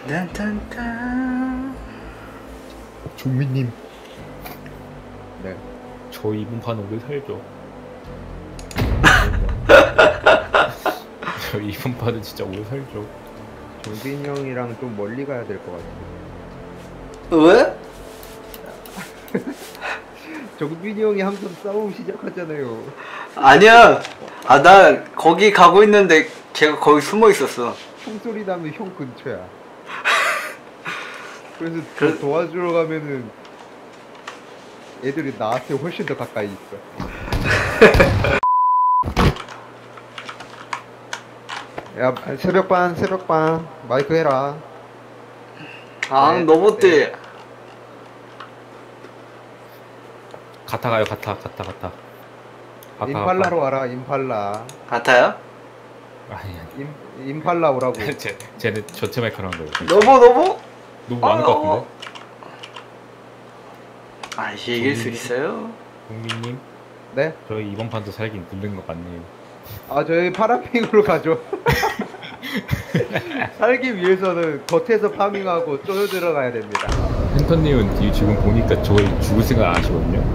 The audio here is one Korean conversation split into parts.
딴딴딴. 종민님. 네. 저 이번 판 오래 살죠. 저 이번 판은 진짜 오래 살죠. 종빈이 형이랑 좀 멀리 가야 될 것 같아. 왜? 종빈이 형이 항상 싸움 시작하잖아요. 아니야. 아, 나 거기 가고 있는데 걔가 거기 숨어 있었어. 총소리 나면 형 근처야. 그래서 저 도와주러 가면은 애들이 나한테 훨씬 더 가까이 있어. 야, 새벽반 마이크 해라. 아, 네, 너못돼. 네. 가타 가요. 가타. 임팔라로 와라. 임팔라. 같아요? 아니. 임팔라 오라고. 쟤는 전체 마이크로 한 거예요. 너무? 너무 많은 것 같은데? 아, 이길 수 있어요? 국민님, 네? 저희 이번 판도 살긴 늙는 것 같네요. 아, 저희 파라핑으로 가죠. 살기 위해서는 겉에서 파밍하고 쪼여 들어가야 됩니다. 펜터님은 지금 보니까 저희 죽을 생각 안 하시거든요?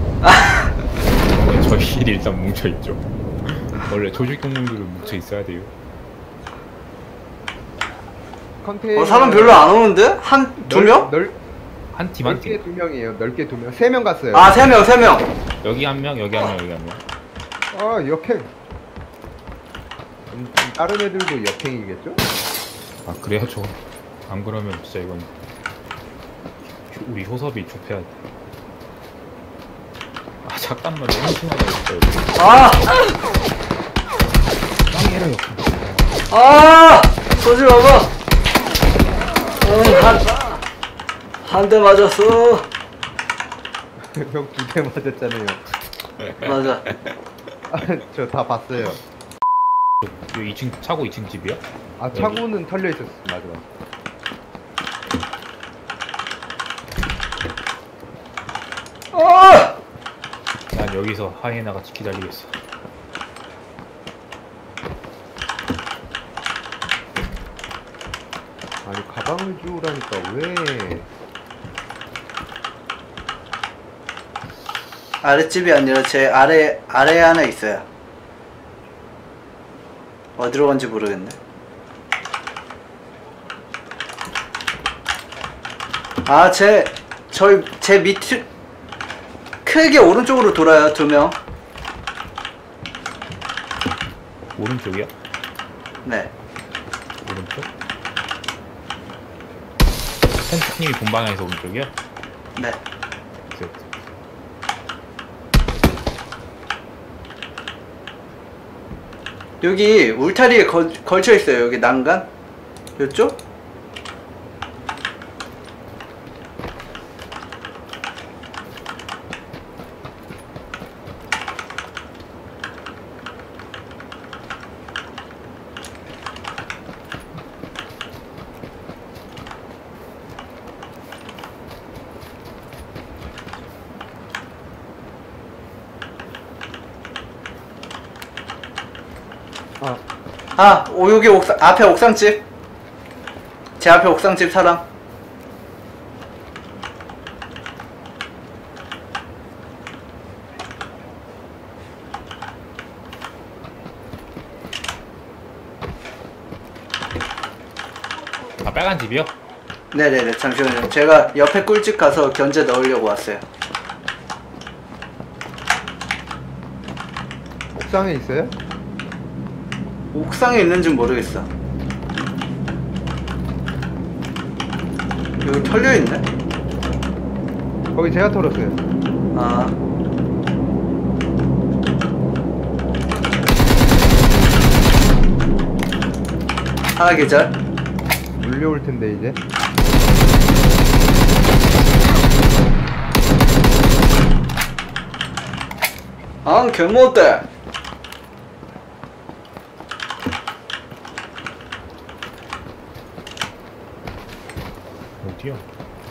저희끼리 일단 뭉쳐있죠. 원래 조직 동물들은 뭉쳐있어야 돼요. 컨테이너 사람 별로 안 오는데? 두 명? 한 팀. 넓게 2명이에요. 넓게 2명. 3명 갔어요. 아, 3명. 여기 한 명, 여기 한 명, 여기 한 명. 아, 역행. 다른 애들도 역행이겠죠? 아, 그래야죠. 안 그러면 진짜 이건 우리 효섭이 좁혀야 돼. 아, 잠깐만. 너무 심하다, 진짜. 아! 땅이에요. 아! 쏘지 마봐. 한 대 맞았어. 형 2대 맞았잖아요. 맞아. 저 다 봤어요. 요 2층, 차고 2층 집이야? 아, 차고는 털려 있었어. 맞아. 난 여기서 하이에나 같이 기다리겠어. 아니, 가방을 주우라니까 왜? 아랫집이 아니라 제 아래에 하나 있어요. 어디로 간지 모르겠네. 아, 제 밑 크게 오른쪽으로 돌아요. 2명. 오른쪽이야? 네. 오른쪽? 펜트님이 본방향에서 오른쪽이야? 네. 여기 울타리에 걸쳐 있어요. 여기 난간. 요쪽? 여기 앞에 옥상집. 제 앞에 옥상집 사람. 아, 빨간 집이요? 네네네, 잠시만요. 제가 옆에 꿀집 가서 견제 넣으려고 왔어요. 옥상에 있어요? 옥상에 있는지 모르겠어. 여기 털려있네? 거기 제가 털었어요. 아. 하나 계절. 물려올 텐데, 이제. 아, 개못돼. 어디야?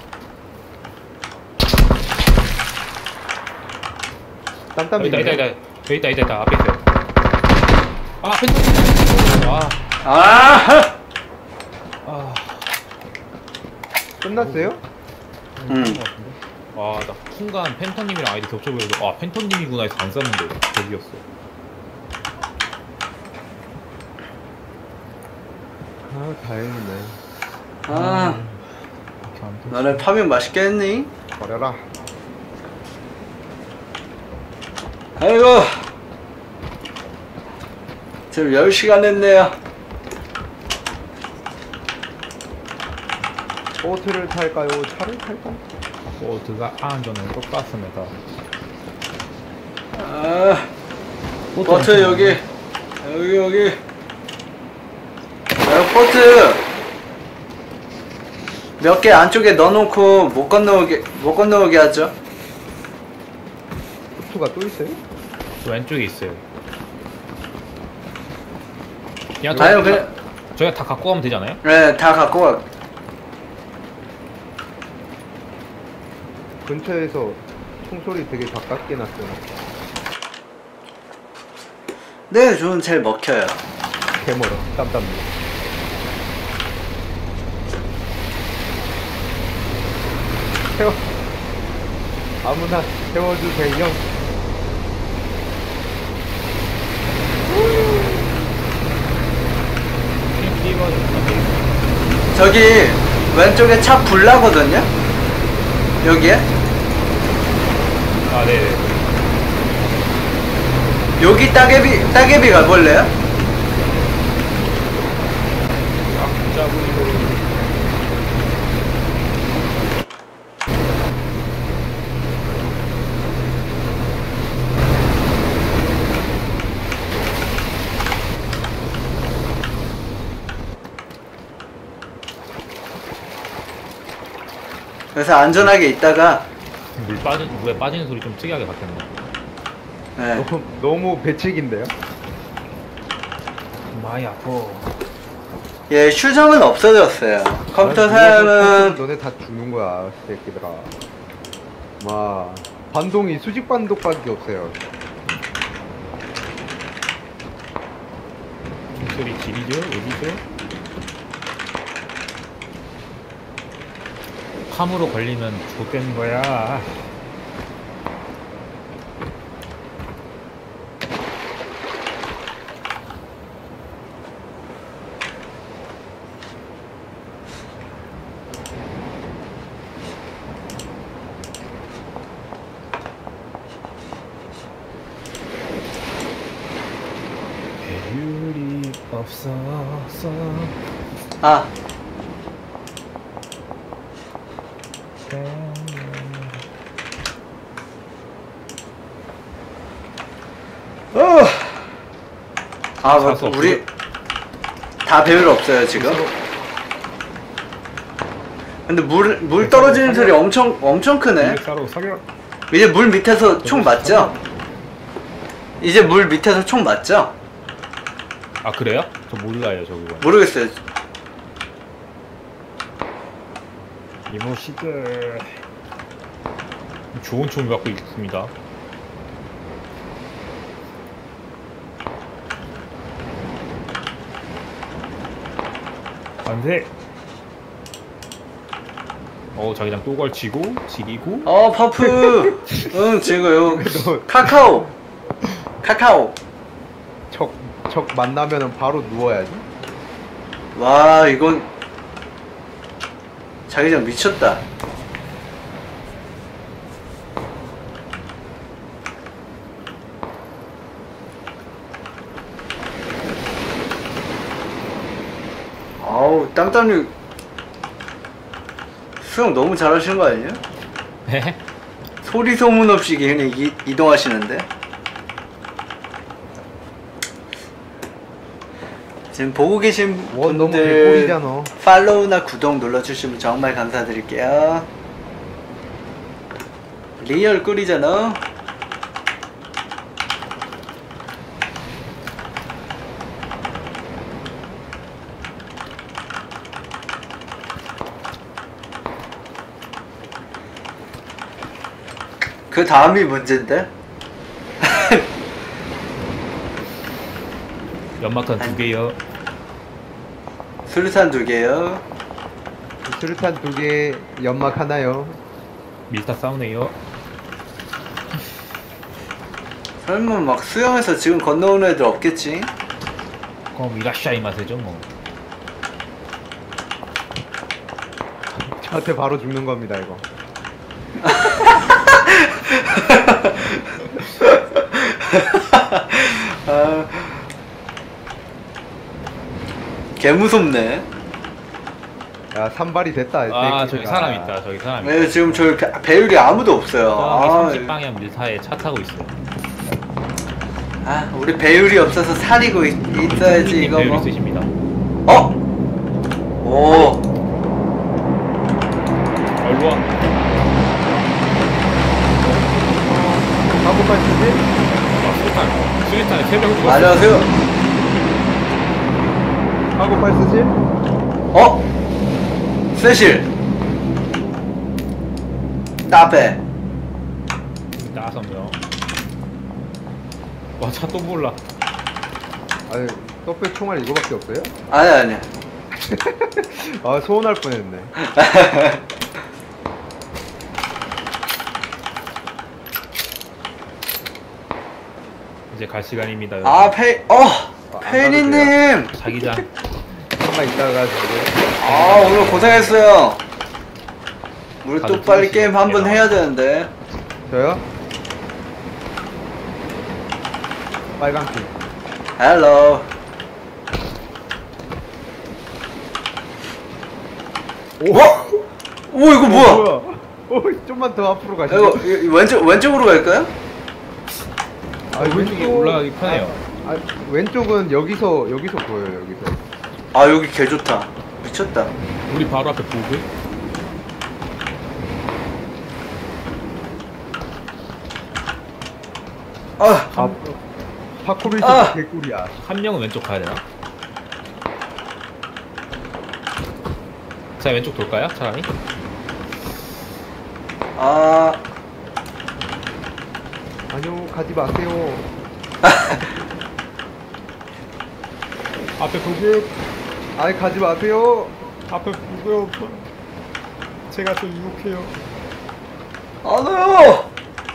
땀땀이. 여기 있다. 앞에 있어요. 아, 펜트. 아! 끝났어요? 아, 나 순간 펜터님이랑 아이디 겹쳐보여서 아 펜터님이구나 해서 안 쐈는데 저기였어. 아 다행이네. 아, 이렇게 안 돼. 너네 파밍 맛있게 했니? 버려라. 아이고, 지금 10시간 했네요. 보트를 탈까요? 차를 탈까요? 보트가 안전은 똑같습니다. 아, 버트 여기. 에어포트 몇 개 안쪽에 넣어놓고 못 건너오게 하죠. 보트가 또 있어요? 저 왼쪽에 있어요. 그냥 아유, 그냥, 저희가 다 갖고 가면 되잖아요? 네, 다 갖고 가. 근처에서 총소리 되게 가깝게 났어요. 네, 저는 제일 먹혀요. 개멀어. 땀땀. 태워. 아무나 태워주세요. 그냥 뛰어가지고 저기 왼쪽에 차 불나거든요? 여기에? 아 네네. 여기 따개비 가볼래요? 아 짜부리고. 그래서 안전하게 있다가 물에 빠지는 소리 좀 특이하게 바뀌었네. 네. 너무 배책인데요? 많이 아파. 예, 휴정은 없어졌어요. 컴퓨터 난 사양은 너네 다 죽는 거야, 새끼들아. 마 반동이 수직 반동밖에 없어요. 소리 지리죠? 어디죠? 함으로 걸리면 좆되는 거야. 배율이 없어서 아, 아, 살수 우리 다 배율 없어요 지금. 근데 물 떨어지는 소리 엄청 크네. 싸로 사겨. 이제 물 밑에서 총 맞죠? 이제 물 밑에서 총 맞죠? 아 그래요? 저 몰라요 저거. 모르겠어요. 이모시들 좋은 총을 갖고 있습니다. 안돼. 자기장 또 걸치고 지리고. 퍼프. 응, 지금 카카오. 적 만나면은 바로 누워야지. 와, 이건 자기장 미쳤다. 아우, 땅땅님 수영 너무 잘하시는 거 아니에요? 네? 소리 소문 없이 그냥 이동하시는데? 지금 보고 계신 원 너무 분들 개꿀이잖아. 팔로우나 구독 눌러주시면 정말 감사드릴게요. 리얼 꿀이잖아. 그 다음이 문제인데? 연막탄 2개요. 수류탄 2개요. 수류탄 2개, 연막 하나요. 밀타 싸우네요. 설마 막 수영해서 지금 건너오는 애들 없겠지? 그럼 이라샤이 마세죠 뭐. 저한테 바로 죽는 겁니다, 이거. 아, 개 무섭네. 야, 산발이 됐다. 이 아 새끼들아. 저기 사람 있다. 저기 사람 있다. 네, 지금 저기 배율이 아무도 없어요. 저기 30방향 밀타에 차 타고 있어요. 아, 우리 배율이 없어서 사리고 있어야지 이거 배율 뭐. 있으십니다. 어? 오. 얼로 와. 한국만 쓰지? 수리탄에 3명 죽었어. 안녕하세요. 한국만 쓰지? 어? 세실. 따배. 5명. 와, 차 또 몰라. 아니, 떡배 총알 이거밖에 없어요? 아니. 아, 소원할 뻔했네. 이제 갈 시간입니다. 아, 안 페이님. 자기장. 조금만 있다가 저기. 아, 오늘 고생했어요. 우리 또 다들 빨리 들으시겠네요. 게임 한번 해야 되는데. 저요? 빨간 팀. 헬로. 오, 이거 뭐야? 오, 좀만 더 앞으로 이거 가시죠. 왼쪽으로 갈까요? 아, 왼쪽이 올라가기 편해요. 아, 왼쪽은 여기서 보여요, 여기서. 아, 여기 개 좋다. 미쳤다. 우리 바로 앞에 보급. 아, 아, 파쿠르 아. 있어 개꿀이야. 한 명은 왼쪽 가야 되나? 자, 왼쪽 돌까요? 차라리? 아, 아니요, 가지 마세요. 앞에 보급. 아니, 가지 마세요. 앞에 보급. 제가 좀 유혹해요. 안 와요.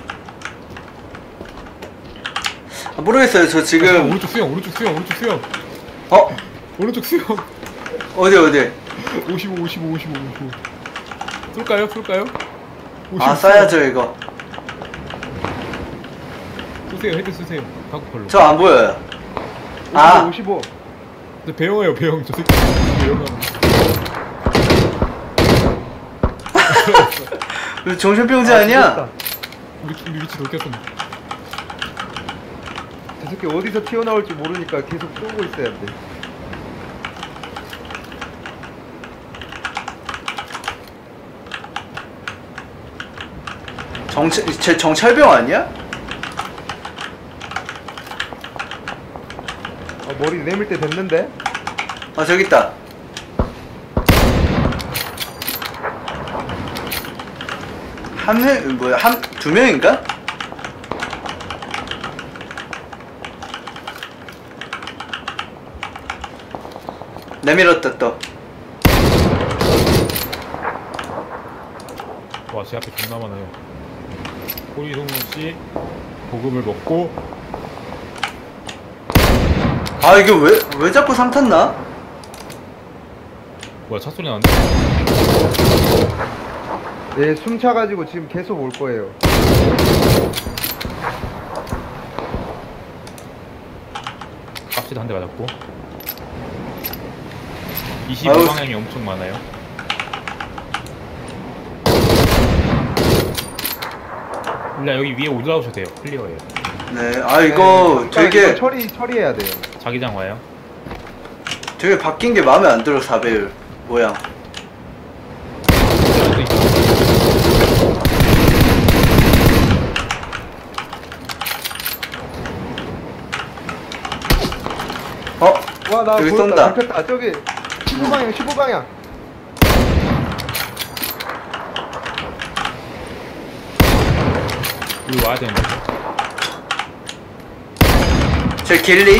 아, 모르겠어요. 저 지금 오른쪽 수영. 어? 오른쪽 수영. 어디? 55. 쏠까요? 55. 아, 쏴야죠 이거. 쏘세요. 헤드 쏘세요. 각걸로. 저 안 보여요. 아. 55. 근데 배영해요. 배영. 저 새끼 배영하는. 이거 정신병자 아니야? 우리 위치 돌켰습니다. 저 새끼 어디서 튀어나올지 모르니까 계속 쏘고 있어야 돼. 쟤 정찰병 아니야? 머리 내밀 때 됐는데? 아, 저기 있다. 두 명인가? 내밀었다 또. 와, 제 앞에 존나 많아요. 호리송씨 보급을 먹고. 아, 이게 왜 자꾸 삼탔나? 뭐야, 차 소리 나는데? 예, 숨 차가지고 지금 계속 올 거예요. 깝시다 한 대 맞았고. 아유. 25방향이 엄청 많아요. 일단 여기 위에 올라오셔도 돼요. 클리어예요. 네. 아, 이거 네, 되게 이거 처리해야 돼요. 자기장 와요. 되게 바뀐 게 마음에 안 들어. 4배율 모양. 여기도 있다. 어? 와, 나 여기 보였다. 쏜다. 잡혔다. 저기 15방향, 15방향. 여기 와야 되는데. 제 길리.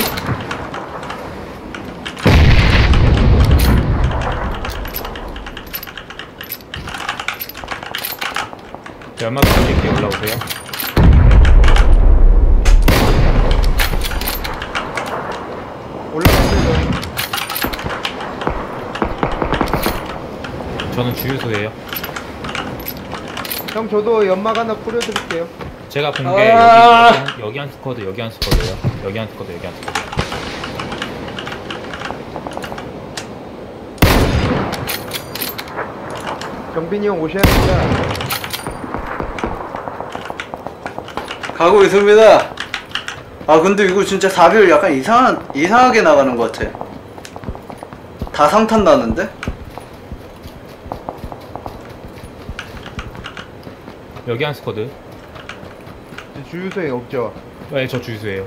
연막 이렇게 올라오세요. 올라갔어요. 저는 주유소예요. 형 저도 연막 하나 뿌려드릴게요. 제가 본 게 여기 한 스쿼드, 여기 한 스쿼드예요. 여기 한 스쿼드, 여기 한 스쿼드. 경빈이 형 오셔야 됩니다. 가고 있습니다. 아 근데 이거 진짜 4배율 약간 이상하게 나가는 것 같아. 다 상탄 나는데? 여기 한 스쿼드. 저 주유소에 없죠. 네, 저 주유소예요.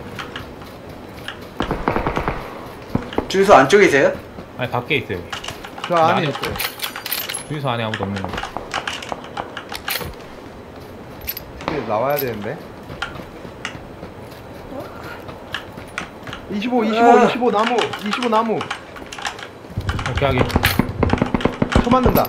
주유소 안쪽이세요? 아니, 밖에 있어요. 저 안에 안에 있어요. 주유소 안에 아무도 없는 거. 이제 나와야 되는데. 25 나무. 25 나무. 오케이, 하긴. 쳐 맞는다.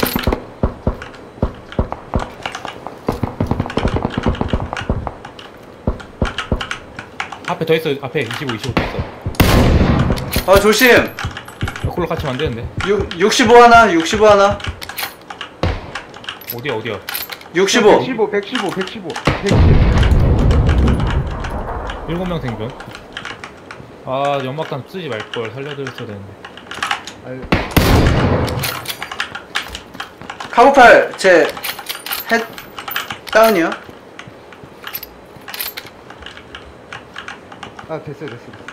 앞에 더 있어. 앞에 25 더 있어. 아 조심. 콜로 같이 안 되는데. 65 하나. 65 하나. 어디야? 65. 115. 7명 생존. 아, 연막탄 쓰지 말걸. 살려드렸어야 되는데. 아유, 카고팔 제 헤드 다운이요. 됐어요.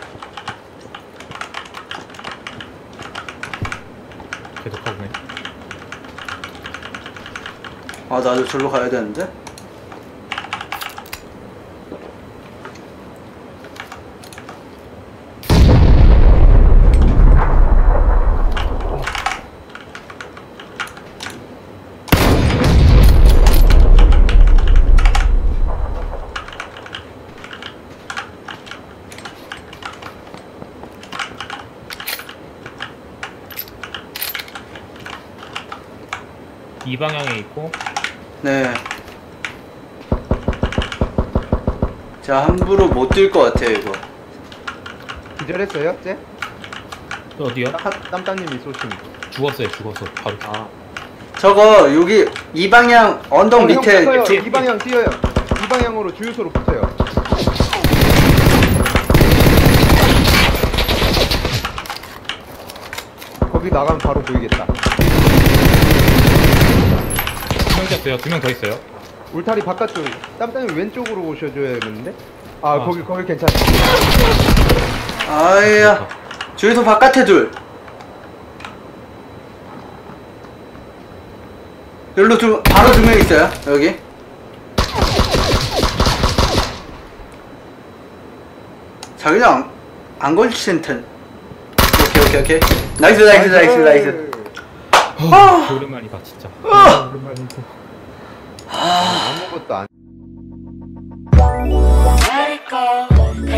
계속 하고네. 아 나도 절로 가야 되는데. 이 방향에 있고. 네. 자 함부로 못 뛸 것 같아요 이거. 기절했어요, 쟤? 또 어디요? 땀땀님이 쏘신. 죽었어. 바로. 저거 여기 이 방향 언덕 밑에. 형 붙어요. 이 방향 뛰어요. 이 방향으로 주유소로 붙어요. 거기 나가면 바로 보이겠다. 2명 잡어요. 2명 더 있어요. 울타리 바깥쪽. 땀땀님 왼쪽으로 오셔줘야겠는데? 아. 거기 괜찮아. 아야. 주유소 바깥에 둘. 여기로 바로 2명 있어요. 여기. 자기장 안 걸리신 텐. 오케이. 나이스. 오랜만이다 진짜. 오랜만이고. 아무것도 안. Let it go.